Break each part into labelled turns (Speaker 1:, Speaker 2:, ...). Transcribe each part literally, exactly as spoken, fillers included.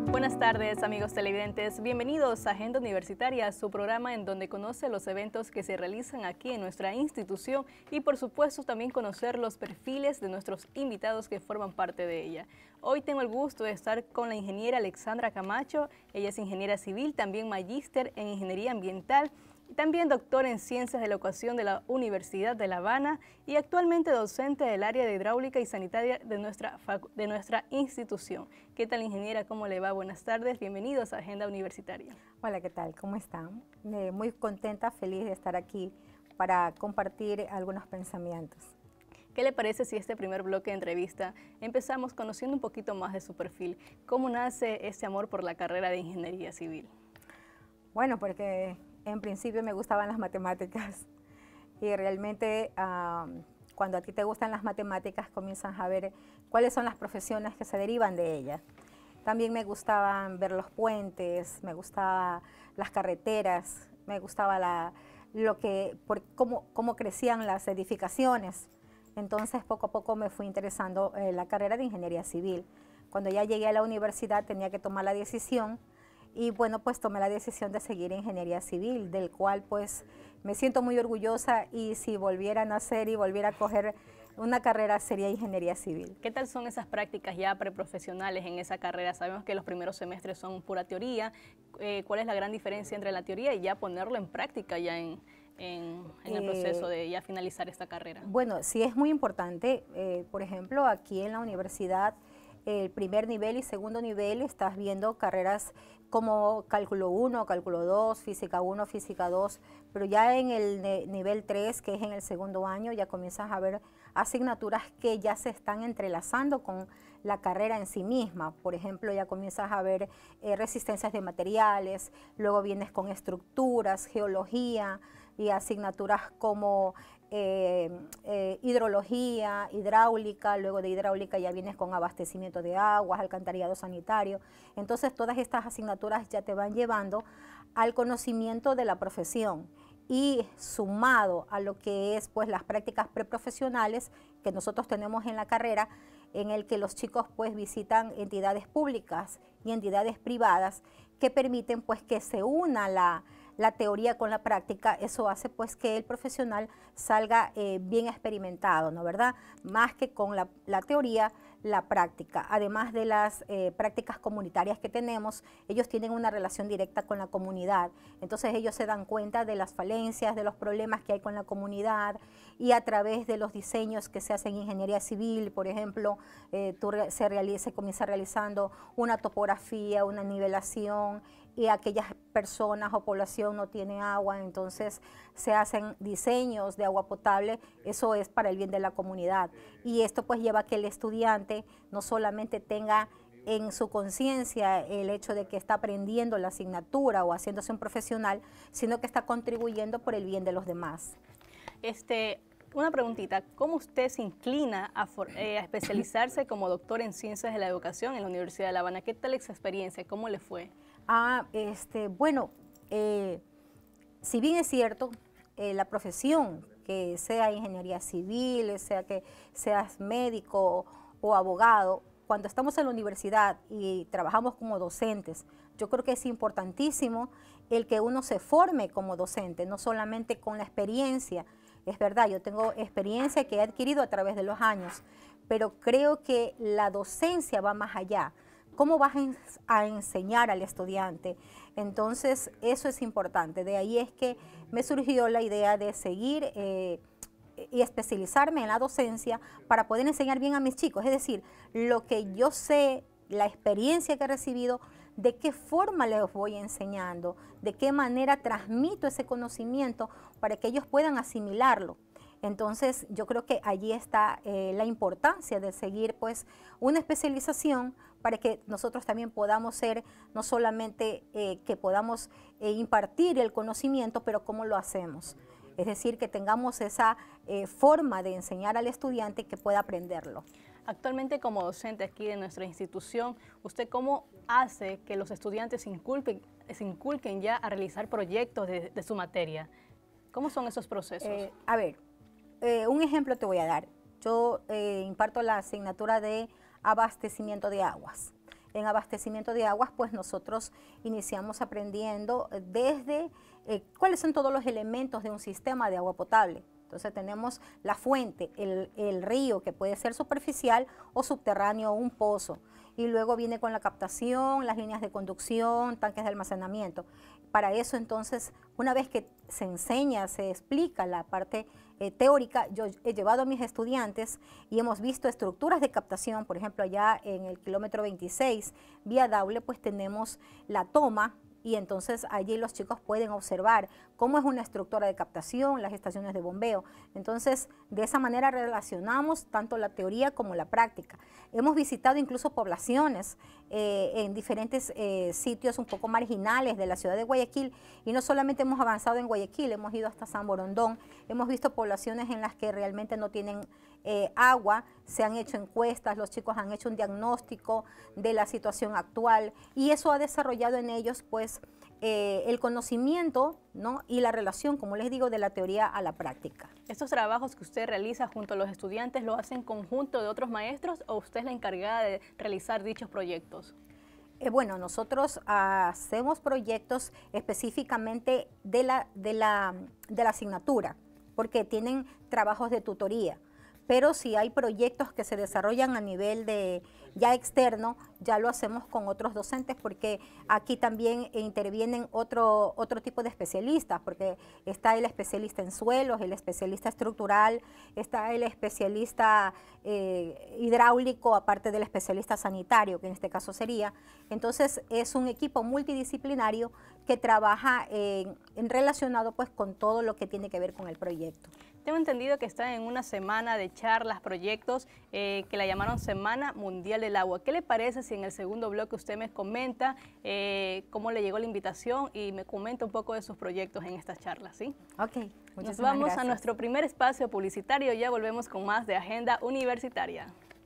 Speaker 1: Buenas tardes, amigos televidentes. Bienvenidos a Agenda Universitaria, su programa en donde conoce los eventos que se realizan aquí en nuestra institución y, por supuesto, también conocer los perfiles de nuestros invitados que forman parte de ella. Hoy tengo el gusto de estar con la ingeniera Alexandra Camacho. Ella es ingeniera civil, también magíster en ingeniería ambiental, también doctor en Ciencias de la Educación de la Universidad de La Habana y actualmente docente del área de hidráulica y sanitaria de nuestra, de nuestra institución. ¿Qué tal, ingeniera? ¿Cómo le va? Buenas tardes, bienvenidos a Agenda Universitaria.
Speaker 2: Hola, ¿qué tal? ¿Cómo están? Eh, muy contenta, feliz de estar aquí para compartir algunos pensamientos.
Speaker 1: ¿Qué le parece si este primer bloque de entrevista empezamos conociendo un poquito más de su perfil? ¿Cómo nace este amor por la carrera de ingeniería civil?
Speaker 2: Bueno, porque en principio me gustaban las matemáticas y realmente um, cuando a ti te gustan las matemáticas comienzas a ver cuáles son las profesiones que se derivan de ellas. También me gustaban ver los puentes, me gustaban las carreteras, me gustaba la, lo que, por, cómo, cómo crecían las edificaciones. Entonces poco a poco me fui interesando en la carrera de ingeniería civil. Cuando ya llegué a la universidad tenía que tomar la decisión. Y bueno, pues tomé la decisión de seguir ingeniería civil, del cual pues me siento muy orgullosa y si volviera a nacer y volviera a coger una carrera sería ingeniería civil.
Speaker 1: ¿Qué tal son esas prácticas ya preprofesionales en esa carrera? Sabemos que los primeros semestres son pura teoría. Eh, ¿Cuál es la gran diferencia entre la teoría y ya ponerlo en práctica ya en, en, en el proceso de ya finalizar esta carrera?
Speaker 2: Bueno, sí es muy importante. Eh, por ejemplo, aquí en la universidad, el primer nivel y segundo nivel estás viendo carreras como cálculo uno, cálculo dos, física uno, física dos, pero ya en el nivel tres, que es en el segundo año, ya comienzas a ver asignaturas que ya se están entrelazando con la carrera en sí misma. Por ejemplo, ya comienzas a ver eh, resistencias de materiales, luego vienes con estructuras, geología y asignaturas como Eh, eh, hidrología, hidráulica, luego de hidráulica ya vienes con abastecimiento de aguas, alcantarillado sanitario. Entonces todas estas asignaturas ya te van llevando al conocimiento de la profesión y sumado a lo que es pues las prácticas preprofesionales que nosotros tenemos en la carrera, en el que los chicos pues visitan entidades públicas y entidades privadas que permiten pues que se una la la teoría con la práctica. Eso hace pues que el profesional salga eh, bien experimentado, ¿no verdad? Más que con la, la teoría, la práctica. Además de las eh, prácticas comunitarias que tenemos, ellos tienen una relación directa con la comunidad. Entonces ellos se dan cuenta de las falencias, de los problemas que hay con la comunidad y a través de los diseños que se hacen en ingeniería civil, por ejemplo, eh, tú, se, realiza, se comienza realizando una topografía, una nivelación, y aquellas personas o población no tiene agua, entonces se hacen diseños de agua potable. Eso es para el bien de la comunidad. Y esto pues lleva a que el estudiante no solamente tenga en su conciencia el hecho de que está aprendiendo la asignatura o haciéndose un profesional, sino que está contribuyendo por el bien de los demás.
Speaker 1: Este, una preguntita, ¿cómo usted se inclina a, for, eh, a especializarse como doctor en Ciencias de la Educación en la Universidad de La Habana? ¿Qué tal esa experiencia? ¿Cómo le fue?
Speaker 2: Ah, este, bueno, eh, si bien es cierto, eh, la profesión, que sea ingeniería civil, sea que seas médico o abogado, cuando estamos en la universidad y trabajamos como docentes, yo creo que es importantísimo el que uno se forme como docente, no solamente con la experiencia. Es verdad, yo tengo experiencia que he adquirido a través de los años, pero creo que la docencia va más allá. ¿Cómo vas a enseñar al estudiante? Entonces, eso es importante. De ahí es que me surgió la idea de seguir eh, y especializarme en la docencia para poder enseñar bien a mis chicos. Es decir, lo que yo sé, la experiencia que he recibido, de qué forma les voy enseñando, de qué manera transmito ese conocimiento para que ellos puedan asimilarlo. Entonces, yo creo que allí está eh, la importancia de seguir pues una especialización para que nosotros también podamos ser, no solamente eh, que podamos eh, impartir el conocimiento, pero cómo lo hacemos. Es decir, que tengamos esa eh, forma de enseñar al estudiante que pueda aprenderlo.
Speaker 1: Actualmente como docente aquí de nuestra institución, ¿usted cómo hace que los estudiantes se inculquen, se inculquen ya a realizar proyectos de, de su materia? ¿Cómo son esos procesos?
Speaker 2: Eh, a ver, eh, un ejemplo te voy a dar. Yo eh, imparto la asignatura de abastecimiento de aguas. en abastecimiento de aguas, pues nosotros iniciamos aprendiendo desde eh, cuáles son todos los elementos de un sistema de agua potable. Entonces tenemos la fuente, el, el río, que puede ser superficial o subterráneo o un pozo. Y luego viene con la captación, las líneas de conducción, tanques de almacenamiento. Para eso entonces, una vez que se enseña, se explica la parte eh, teórica, yo he llevado a mis estudiantes y hemos visto estructuras de captación. Por ejemplo, allá en el kilómetro veintiséis, vía Daule, pues tenemos la toma, y entonces allí los chicos pueden observar cómo es una estructura de captación, las estaciones de bombeo. Entonces, de esa manera relacionamos tanto la teoría como la práctica. Hemos visitado incluso poblaciones eh, en diferentes eh, sitios un poco marginales de la ciudad de Guayaquil, y no solamente hemos avanzado en Guayaquil, hemos ido hasta San Borondón, hemos visto poblaciones en las que realmente no tienen eh, agua, se han hecho encuestas, los chicos han hecho un diagnóstico de la situación actual, y eso ha desarrollado en ellos pues eh, el conocimiento, ¿no?, y la relación, como les digo, de la teoría a la práctica.
Speaker 1: ¿Estos trabajos que usted realiza junto a los estudiantes lo hace en conjunto de otros maestros o usted es la encargada de realizar dichos proyectos?
Speaker 2: Eh, bueno, nosotros hacemos proyectos específicamente de la, de, la, de la asignatura, porque tienen trabajos de tutoría. Pero si hay proyectos que se desarrollan a nivel de ya externo, ya lo hacemos con otros docentes, porque aquí también intervienen otro, otro tipo de especialistas, porque está el especialista en suelos, el especialista estructural, está el especialista eh, hidráulico, aparte del especialista sanitario, que en este caso sería. Entonces es un equipo multidisciplinario que trabaja en, en relacionado pues con todo lo que tiene que ver con el proyecto.
Speaker 1: Tengo entendido que está en una semana de charlas, proyectos, eh, que la llamaron Semana Mundial del Agua. ¿Qué le parece si en el segundo bloque usted me comenta eh, cómo le llegó la invitación y me comenta un poco de sus proyectos en estas charlas, ¿sí?
Speaker 2: Ok, muchísimas
Speaker 1: Nos vamos
Speaker 2: gracias.
Speaker 1: a nuestro primer espacio publicitario, ya volvemos con más de Agenda Universitaria.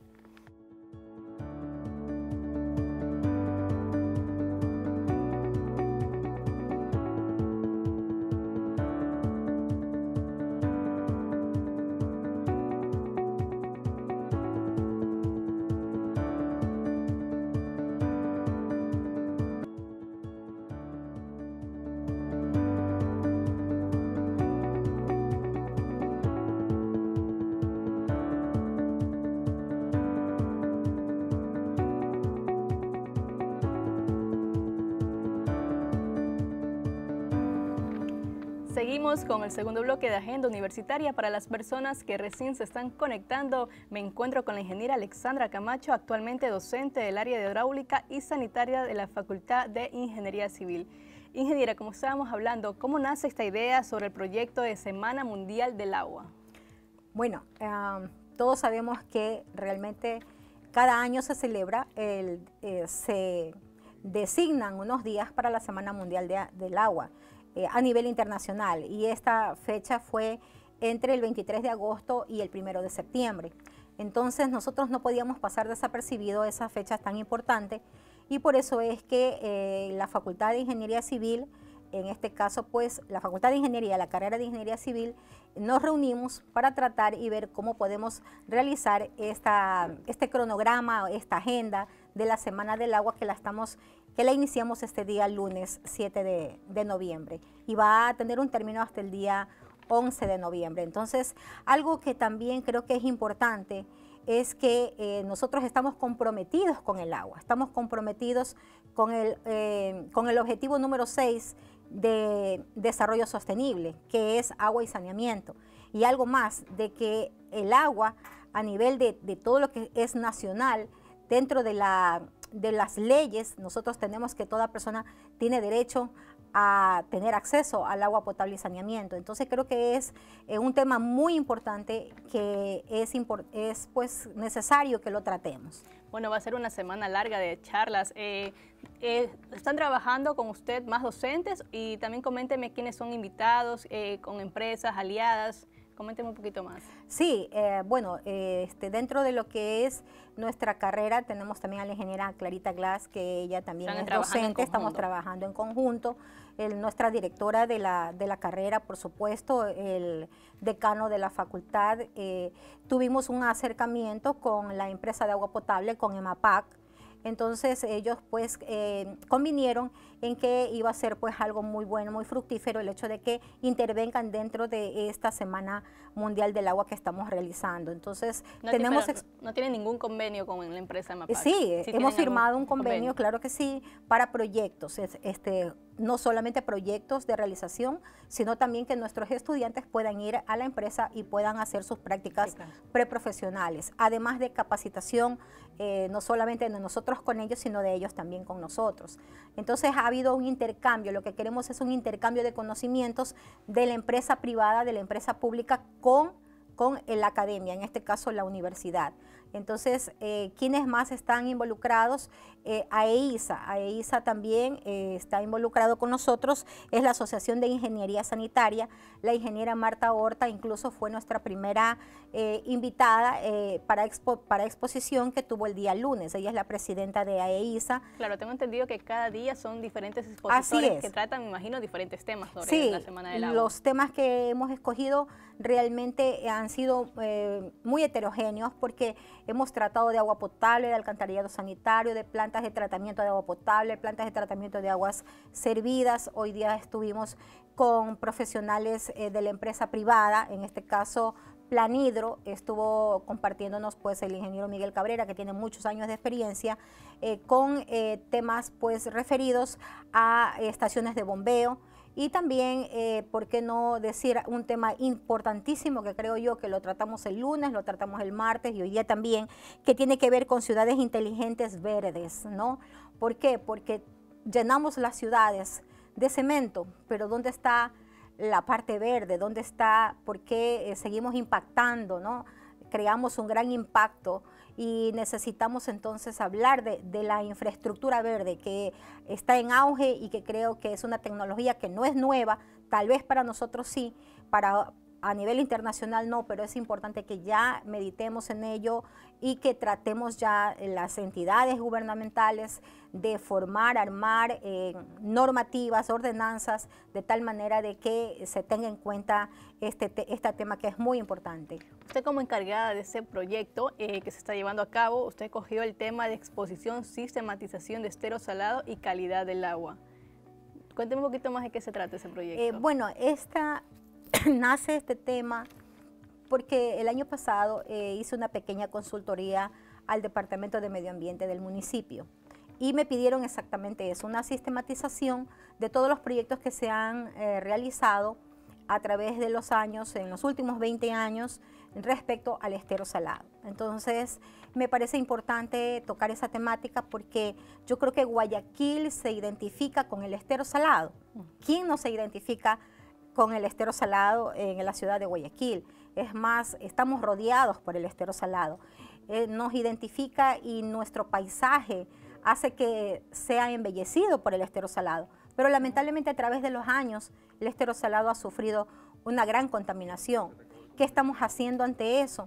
Speaker 1: Seguimos con el segundo bloque de Agenda Universitaria. Para las personas que recién se están conectando, me encuentro con la ingeniera Alexandra Camacho, actualmente docente del área de hidráulica y sanitaria de la Facultad de Ingeniería Civil. Ingeniera, como estábamos hablando, ¿cómo nace esta idea sobre el proyecto de Semana Mundial del Agua?
Speaker 2: Bueno, um, todos sabemos que realmente cada año se celebra, el, eh, se designan unos días para la Semana Mundial de, del Agua eh, a nivel internacional, y esta fecha fue entre el veintitrés de agosto y el primero de septiembre. Entonces nosotros no podíamos pasar desapercibido esa fecha tan importante, y por eso es que eh, la Facultad de Ingeniería Civil, en este caso pues la Facultad de Ingeniería, la carrera de Ingeniería Civil, nos reunimos para tratar y ver cómo podemos realizar esta, este cronograma, esta agenda de la Semana del Agua que la, estamos, que la iniciamos este día lunes siete de noviembre, y va a tener un término hasta el día once de noviembre. Entonces, algo que también creo que es importante es que eh, nosotros estamos comprometidos con el agua, estamos comprometidos con el, eh, con el objetivo número seis de desarrollo sostenible, que es agua y saneamiento. Y algo más, de que el agua a nivel de, de todo lo que es nacional, dentro de, la, de las leyes, nosotros tenemos que toda persona tiene derecho a tener acceso al agua potable y saneamiento. Entonces creo que es eh, un tema muy importante que es, es pues necesario que lo tratemos.
Speaker 1: Bueno, va a ser una semana larga de charlas. Eh, eh, ¿Están trabajando con usted más docentes? Y también coménteme quiénes son invitados, eh, con empresas, aliadas. Coménteme un poquito más.
Speaker 2: Sí, eh, bueno, eh, este, dentro de lo que es nuestra carrera tenemos también a la ingeniera Clarita Glass, que ella también es docente, estamos trabajando en conjunto. El, nuestra directora de la, de la carrera, por supuesto, el decano de la facultad. Eh, tuvimos un acercamiento con la empresa de agua potable, con EMAPAC, Entonces ellos pues eh, convinieron en que iba a ser pues algo muy bueno, muy fructífero el hecho de que intervengan dentro de esta Semana Mundial del Agua que estamos realizando. Entonces
Speaker 1: no
Speaker 2: tenemos...
Speaker 1: Pero, no tienen ningún convenio con la empresa MAPAC.
Speaker 2: Sí,
Speaker 1: ¿Sí
Speaker 2: hemos firmado un convenio,
Speaker 1: convenio,
Speaker 2: claro que sí, para proyectos, este, no solamente proyectos de realización, sino también que nuestros estudiantes puedan ir a la empresa y puedan hacer sus prácticas sí, claro. preprofesionales, además de capacitación, eh, no solamente de nosotros con ellos, sino de ellos también con nosotros. Entonces ha habido un intercambio, lo que queremos es un intercambio de conocimientos de la empresa privada, de la empresa pública con, con la academia, en este caso la universidad. Entonces, eh, ¿quiénes más están involucrados? Eh, AEISA, AEISA también eh, está involucrado con nosotros, es la Asociación de Ingeniería Sanitaria. La ingeniera Marta Horta incluso fue nuestra primera eh, invitada eh, para, expo, para exposición que tuvo el día lunes. Ella es la presidenta de AEISA.
Speaker 1: Claro, tengo entendido que cada día son diferentes expositores que tratan, me imagino, diferentes temas sobre
Speaker 2: sí,
Speaker 1: la Semana del Agua.
Speaker 2: Los temas que hemos escogido realmente han sido eh, muy heterogéneos porque hemos tratado de agua potable, de alcantarillado sanitario, de plantas de tratamiento de agua potable, plantas de tratamiento de aguas servidas. Hoy día estuvimos con profesionales eh, de la empresa privada, en este caso Planhidro, estuvo compartiéndonos pues el ingeniero Miguel Cabrera, que tiene muchos años de experiencia, eh, con eh, temas pues referidos a eh, estaciones de bombeo. Y también, eh, ¿por qué no decir un tema importantísimo que creo yo que lo tratamos el lunes, lo tratamos el martes y hoy día también, que tiene que ver con ciudades inteligentes verdes, ¿no? ¿Por qué? Porque llenamos las ciudades de cemento, pero ¿dónde está la parte verde? ¿Dónde está? ¿Por qué eh, seguimos impactando, ¿no? Creamos un gran impacto y necesitamos entonces hablar de, de la infraestructura verde que está en auge y que creo que es una tecnología que no es nueva, tal vez para nosotros sí, para a nivel internacional no, pero es importante que ya meditemos en ello y que tratemos ya las entidades gubernamentales de formar, armar eh, normativas, ordenanzas, de tal manera de que se tenga en cuenta este, te, este tema que es muy importante.
Speaker 1: Usted como encargada de ese proyecto eh, que se está llevando a cabo, usted cogió el tema de exposición, sistematización de estero salado y calidad del agua. Cuénteme un poquito más de qué se trata ese proyecto.
Speaker 2: Eh, bueno, esta... nace este tema porque el año pasado eh, hice una pequeña consultoría al Departamento de Medio Ambiente del municipio y me pidieron exactamente eso, una sistematización de todos los proyectos que se han eh, realizado a través de los años, en los últimos veinte años, respecto al estero salado. Entonces, me parece importante tocar esa temática porque yo creo que Guayaquil se identifica con el estero salado. ¿Quién no se identifica con el estero salado en la ciudad de Guayaquil? Es más, estamos rodeados por el estero salado. Eh, nos identifica y nuestro paisaje hace que sea embellecido por el estero salado. Pero lamentablemente a través de los años el estero salado ha sufrido una gran contaminación. ¿Qué estamos haciendo ante eso?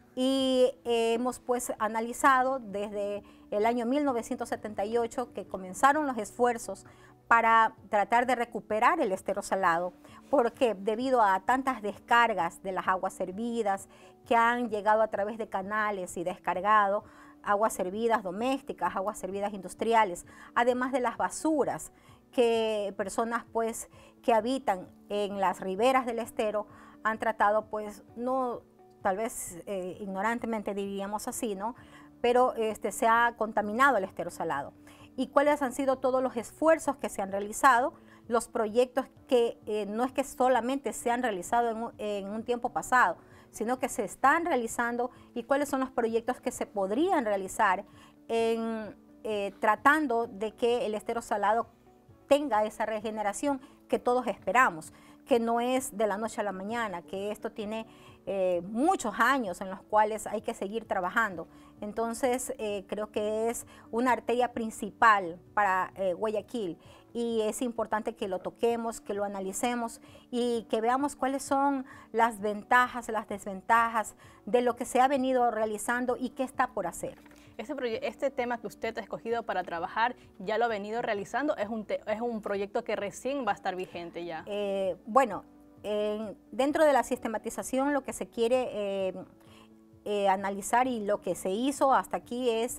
Speaker 2: Y eh, hemos pues analizado desde el año mil novecientos setenta y ocho que comenzaron los esfuerzos para tratar de recuperar el estero salado, porque debido a tantas descargas de las aguas servidas que han llegado a través de canales y descargado, aguas servidas domésticas, aguas servidas industriales, además de las basuras que personas pues que habitan en las riberas del estero han tratado pues no, tal vez eh, ignorantemente diríamos así, ¿no? Pero este, se ha contaminado el estero salado. ¿Y cuáles han sido todos los esfuerzos que se han realizado? Los proyectos que eh, no es que solamente se han realizado en un, en un tiempo pasado, sino que se están realizando y cuáles son los proyectos que se podrían realizar en, eh, tratando de que el estero salado tenga esa regeneración que todos esperamos, que no es de la noche a la mañana, que esto tiene eh, muchos años en los cuales hay que seguir trabajando. Entonces, eh, creo que es una arteria principal para eh, Guayaquil y es importante que lo toquemos, que lo analicemos y que veamos cuáles son las ventajas, las desventajas de lo que se ha venido realizando y qué está por hacer.
Speaker 1: Este, este tema que usted ha escogido para trabajar, ¿ya lo ha venido realizando? ¿Es un, te, es un proyecto que recién va a estar vigente ya?
Speaker 2: Eh, bueno, eh, dentro de la sistematización lo que se quiere eh, eh, analizar y lo que se hizo hasta aquí es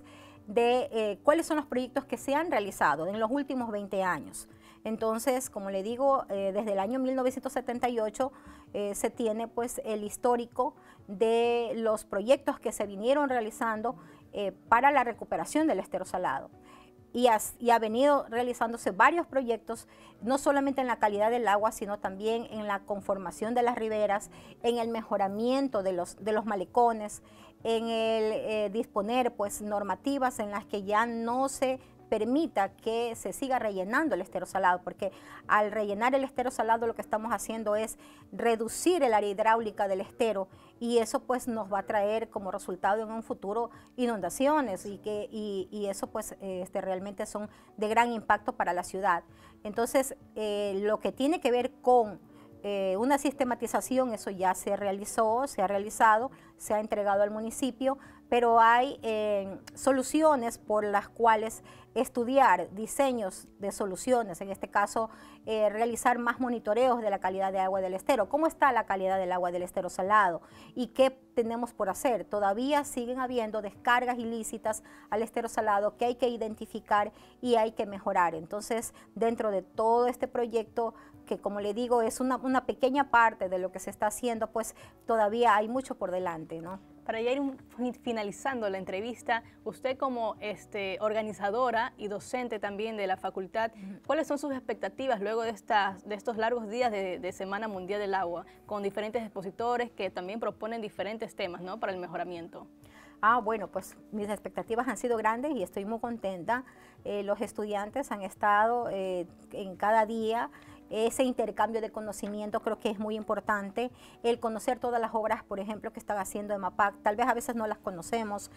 Speaker 2: de eh, cuáles son los proyectos que se han realizado en los últimos veinte años. Entonces, como le digo, eh, desde el año mil novecientos setenta y ocho eh, se tiene pues el histórico de los proyectos que se vinieron realizando eh, para la recuperación del estero salado. Y ha, y ha venido realizándose varios proyectos, no solamente en la calidad del agua, sino también en la conformación de las riberas, en el mejoramiento de los, de los malecones, en el eh, disponer pues, normativas en las que ya no se permita que se siga rellenando el estero salado, porque al rellenar el estero salado lo que estamos haciendo es reducir el área hidráulica del estero, y eso pues nos va a traer como resultado en un futuro inundaciones, y, que, y, y eso pues este, realmente son de gran impacto para la ciudad. Entonces eh, lo que tiene que ver con eh, una sistematización, eso ya se realizó, se ha realizado, se ha entregado al municipio, pero hay eh, soluciones por las cuales estudiar diseños de soluciones, en este caso eh, realizar más monitoreos de la calidad de agua del estero. ¿Cómo está la calidad del agua del estero salado? ¿Y qué tenemos por hacer? Todavía siguen habiendo descargas ilícitas al estero salado que hay que identificar y hay que mejorar. Entonces, dentro de todo este proyecto, que como le digo es una, una pequeña parte de lo que se está haciendo, pues todavía hay mucho por delante, ¿no?
Speaker 1: Para ya ir finalizando la entrevista, usted como este, organizadora y docente también de la facultad, ¿cuáles son sus expectativas luego de, estas, de estos largos días de, de Semana Mundial del Agua, con diferentes expositores que también proponen diferentes temas, ¿no?, para el mejoramiento?
Speaker 2: Ah, bueno, pues mis expectativas han sido grandes y estoy muy contenta. Eh, los estudiantes han estado eh, en cada día. Ese intercambio de conocimiento creo que es muy importante, el conocer todas las obras, por ejemplo, que están haciendo EMAPAC, tal vez a veces no las conocemos,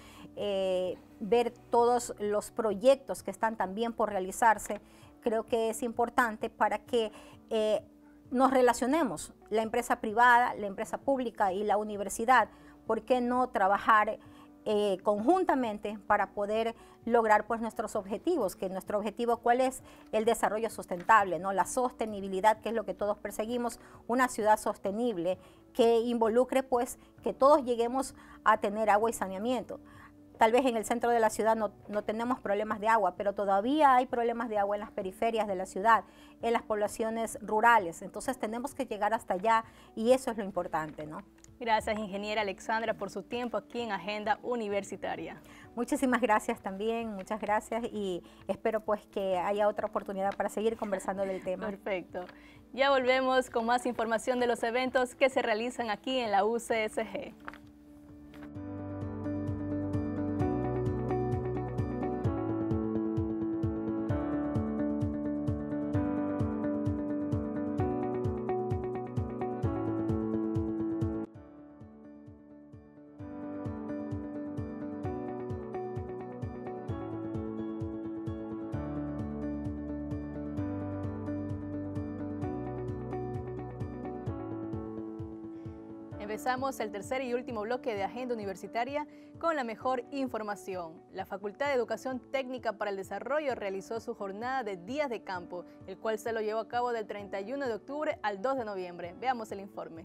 Speaker 2: eh, ver todos los proyectos que están también por realizarse, creo que es importante para que eh, nos relacionemos, la empresa privada, la empresa pública y la universidad. ¿Por qué no trabajar Eh, conjuntamente para poder lograr pues nuestros objetivos? Que nuestro objetivo, ¿cuál es? El desarrollo sustentable, ¿no? La sostenibilidad, que es lo que todos perseguimos, una ciudad sostenible que involucre pues que todos lleguemos a tener agua y saneamiento. Tal vez en el centro de la ciudad no, no tenemos problemas de agua, pero todavía hay problemas de agua en las periferias de la ciudad, en las poblaciones rurales. Entonces tenemos que llegar hasta allá y eso es lo importante, ¿no?
Speaker 1: Gracias, ingeniera Alexandra, por su tiempo aquí en Agenda Universitaria.
Speaker 2: Muchísimas gracias también, muchas gracias, y espero pues que haya otra oportunidad para seguir conversando del tema.
Speaker 1: Perfecto. Ya volvemos con más información de los eventos que se realizan aquí en la U C S G. Empezamos el tercer y último bloque de Agenda Universitaria con la mejor información. La Facultad de Educación Técnica para el Desarrollo realizó su jornada de días de campo, el cual se lo llevó a cabo del treinta y uno de octubre al dos de noviembre. Veamos el informe.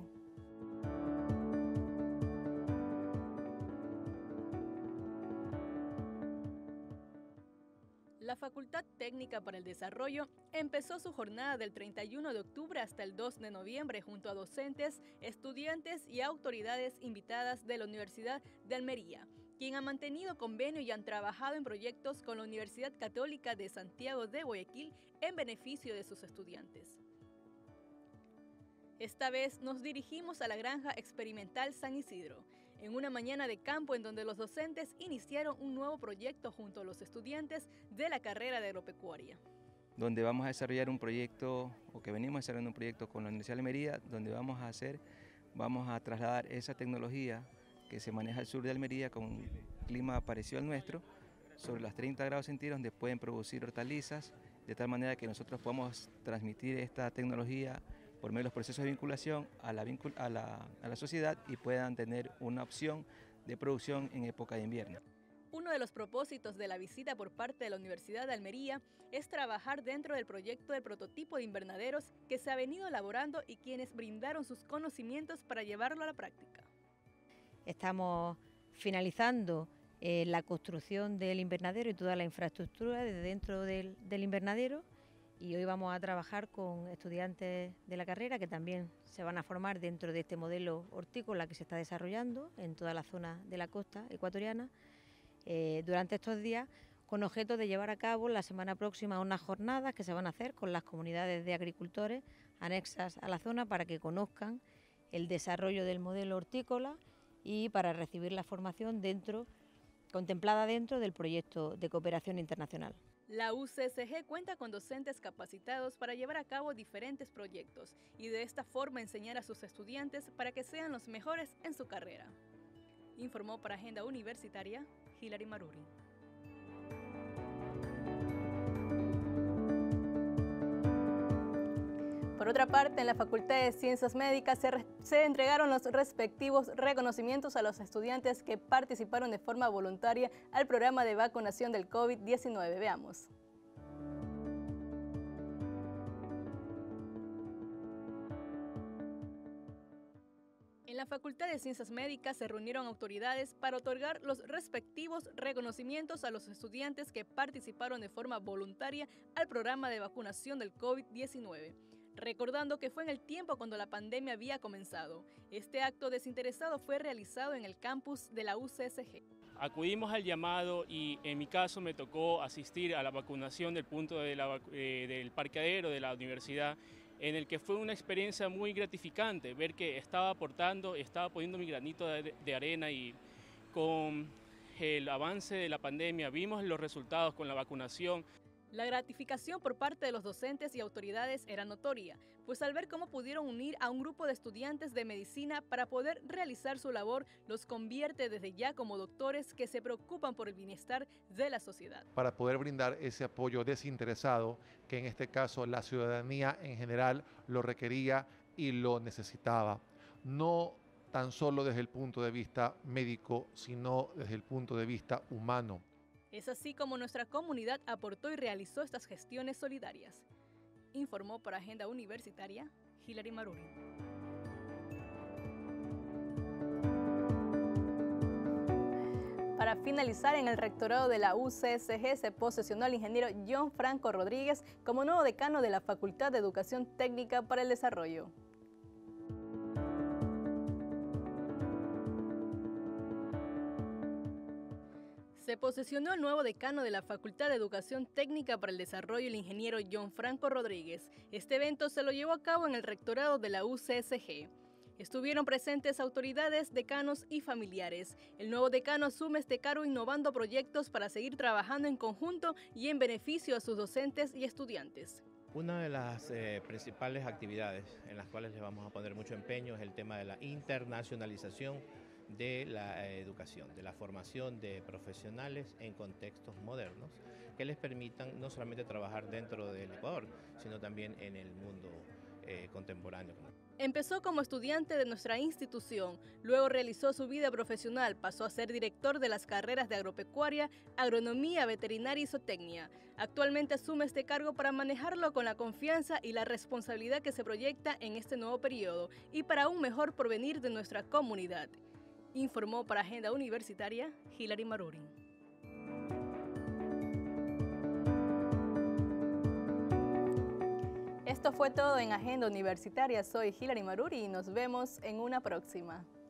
Speaker 1: La Facultad Técnica para el Desarrollo empezó su jornada del treinta y uno de octubre hasta el dos de noviembre junto a docentes, estudiantes y autoridades invitadas de la Universidad de Almería, quien ha mantenido convenio y han trabajado en proyectos con la Universidad Católica de Santiago de Guayaquil en beneficio de sus estudiantes. Esta vez nos dirigimos a la Granja Experimental San Isidro, en una mañana de campo en donde los docentes iniciaron un nuevo proyecto junto a los estudiantes de la carrera de agropecuaria.
Speaker 3: Donde vamos a desarrollar un proyecto, o que venimos desarrollando un proyecto con la Universidad de Almería, donde vamos a hacer, vamos a trasladar esa tecnología que se maneja al sur de Almería con un clima parecido al nuestro, sobre los treinta grados centígrados, donde pueden producir hortalizas, de tal manera que nosotros podamos transmitir esta tecnología por medio de los procesos de vinculación a la, vincul a, la, a la sociedad y puedan tener una opción de producción en época de invierno.
Speaker 1: Uno de los propósitos de la visita por parte de la Universidad de Almería es trabajar dentro del proyecto del prototipo de invernaderos que se ha venido elaborando y quienes brindaron sus conocimientos para llevarlo a la práctica.
Speaker 4: Estamos finalizando eh, la construcción del invernadero y toda la infraestructura desde dentro del, del invernadero. Y hoy vamos a trabajar con estudiantes de la carrera que también se van a formar dentro de este modelo hortícola que se está desarrollando en toda la zona de la costa ecuatoriana eh, durante estos días, con objeto de llevar a cabo la semana próxima unas jornadas que se van a hacer con las comunidades de agricultores anexas a la zona para que conozcan el desarrollo del modelo hortícola y para recibir la formación dentro, contemplada dentro del proyecto de cooperación internacional.
Speaker 1: La U C S G cuenta con docentes capacitados para llevar a cabo diferentes proyectos y de esta forma enseñar a sus estudiantes para que sean los mejores en su carrera. Informó para Agenda Universitaria Hilary Maruri. Por otra parte, en la Facultad de Ciencias Médicas se, se entregaron los respectivos reconocimientos a los estudiantes que participaron de forma voluntaria al programa de vacunación del COVID diecinueve. Veamos. En la Facultad de Ciencias Médicas se reunieron autoridades para otorgar los respectivos reconocimientos a los estudiantes que participaron de forma voluntaria al programa de vacunación del COVID diecinueve. Recordando que fue en el tiempo cuando la pandemia había comenzado. Este acto desinteresado fue realizado en el campus de la U C S G.
Speaker 5: Acudimos al llamado y en mi caso me tocó asistir a la vacunación del punto de la, eh, del parqueadero de la universidad, en el que fue una experiencia muy gratificante ver que estaba aportando, estaba poniendo mi granito de, de arena y con el avance de la pandemia vimos los resultados con la vacunación.
Speaker 1: La gratificación por parte de los docentes y autoridades era notoria, pues al ver cómo pudieron unir a un grupo de estudiantes de medicina para poder realizar su labor, los convierte desde ya como doctores que se preocupan por el bienestar de la sociedad.
Speaker 6: Para poder brindar ese apoyo desinteresado, que en este caso la ciudadanía en general lo requería y lo necesitaba. No tan solo desde el punto de vista médico, sino desde el punto de vista humano.
Speaker 1: Es así como nuestra comunidad aportó y realizó estas gestiones solidarias. Informó para Agenda Universitaria Hilary Maruri. Para finalizar, en el rectorado de la U C S G se posesionó al ingeniero John Franco Rodríguez como nuevo decano de la Facultad de Educación Técnica para el Desarrollo. Se posesionó el nuevo decano de la Facultad de Educación Técnica para el Desarrollo, el ingeniero John Franco Rodríguez. Este evento se lo llevó a cabo en el rectorado de la U C S G. Estuvieron presentes autoridades, decanos y familiares. El nuevo decano asume este cargo innovando proyectos para seguir trabajando en conjunto y en beneficio a sus docentes y estudiantes.
Speaker 7: Una de las eh, principales actividades en las cuales les vamos a poner mucho empeño es el tema de la internacionalización de la educación, de la formación de profesionales en contextos modernos que les permitan no solamente trabajar dentro del Ecuador, sino también en el mundo eh, contemporáneo.
Speaker 1: Empezó como estudiante de nuestra institución, luego realizó su vida profesional, pasó a ser director de las carreras de agropecuaria, agronomía, veterinaria y zootecnia. Actualmente asume este cargo para manejarlo con la confianza y la responsabilidad que se proyecta en este nuevo periodo y para un mejor porvenir de nuestra comunidad. Informó para Agenda Universitaria Hilary Maruri. Esto fue todo en Agenda Universitaria. Soy Hilary Maruri y nos vemos en una próxima.